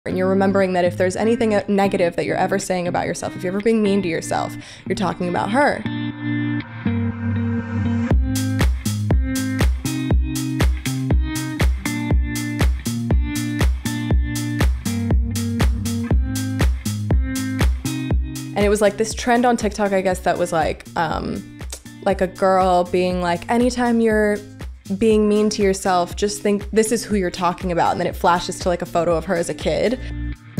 And you're remembering that if there's anything negative that you're ever saying about yourself, if you're ever being mean to yourself, you're talking about her. And it was like this trend on TikTok, I guess, that was like a girl being like, anytime you're being mean to yourself, just think this is who you're talking about. And then it flashes to like a photo of her as a kid.